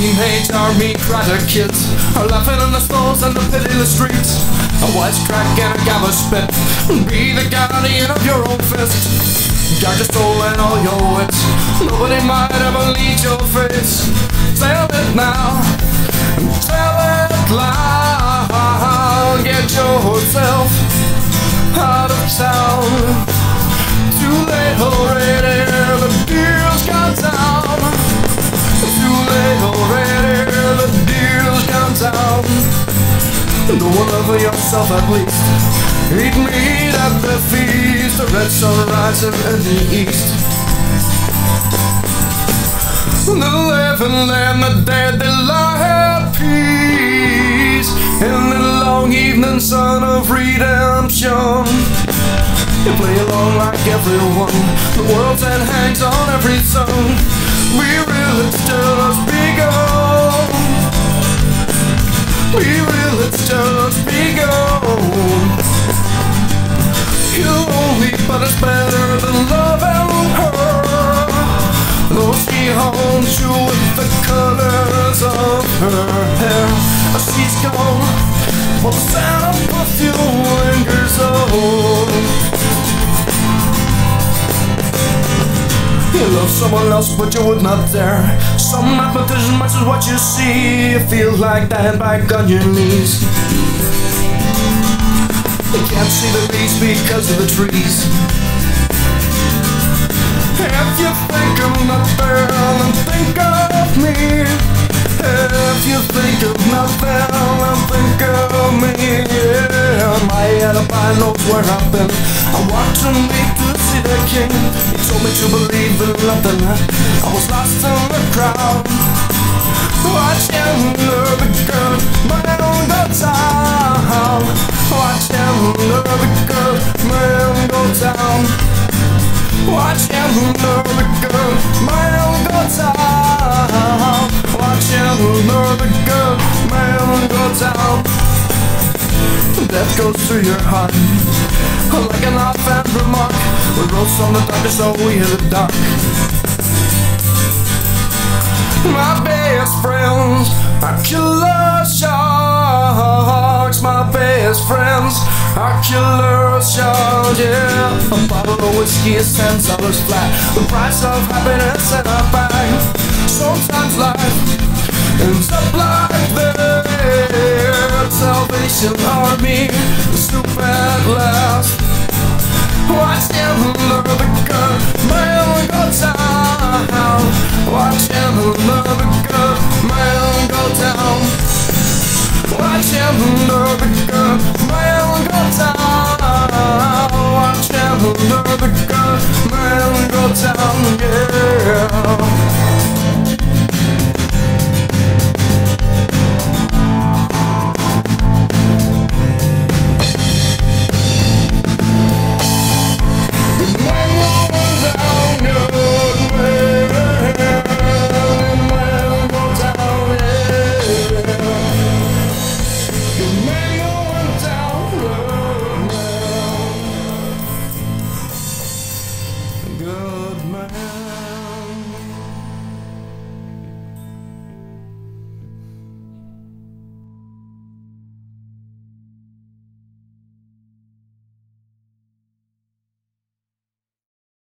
teenage army cracker kids are laughing in the stalls and the pitiless streets. A wisecrack and a gabber spit, be the guardian of your own fist. Guard your soul and all your wits, nobody might ever lead your face. Tell it now, tell it loud. Get yourself out of town. Too late already, the deal's gone down. Too late already, the deal's gone down. Don't over yourself at least. Eat meat at the feast, the red sun rising in the east. The living and the dead, they lie at peace in the long evening sun of redemption. You play along like everyone, the world's end hangs on every song. Be real, it's just begun. Be real, it's just begun. You're lonely, but it's better than loving her. Though she haunts you with the colors of her hair. She's gone, but the scent of perfume lingers on. You love someone else, but you would not dare. Some mathematician matches what you see. You feel like dying back on your knees. You can't see the leaves because of the trees. If you think of nothing, then think of me. If you think of nothing, then think of me. Yeah, my alibi knows where I've been. I walked to meet to see the king. He told me to believe in nothing. I was lost in the crowd, watching the girl, my own go down. Watching the girl, my own go down. Watching the girl, my own go down. Watching the girl, my own go down. Death goes through your heart like an offhand remark. The roads from the darkness, so we hear the dark. My best friends are killer sharks. My best friends are killer sharks, yeah. A bottle of whiskey is $10 flat. The price of happiness in a bag. Sometimes life ends up like that. Salvation Army, stoop at last. Watch them lure the